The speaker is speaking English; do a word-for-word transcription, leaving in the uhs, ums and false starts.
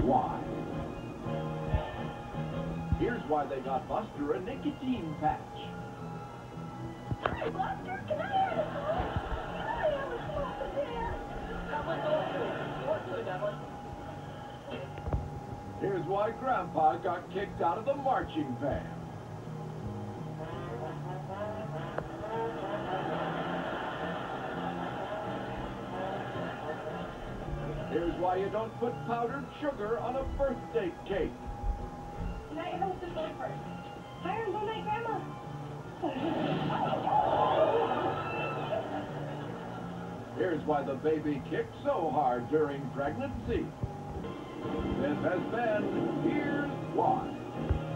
why. Here's why they got Buster a nicotine patch. Hi, Buster, can I have a Can I have a smoke again? That was all What good, Evelyn? Here's why Grandpa got kicked out of the marching band. Here's why you don't put powdered sugar on a birthday cake. Good night, who's the phone first? Hiram, good night, Grandma. Here's why the baby kicked so hard during pregnancy. This has been Here's Why.